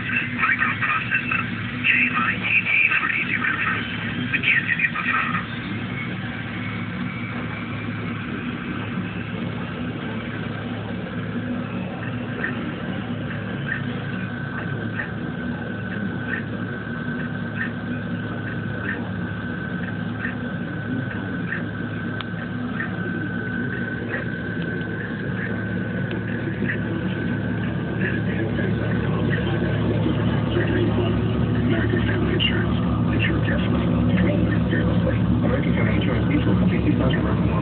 Microprocessor. KITT for easy reference. Begin if you prefer. American Family Insurance. Insure definitely. Claim fearlessly. American Family Insurance mutual completely doesn't recommend.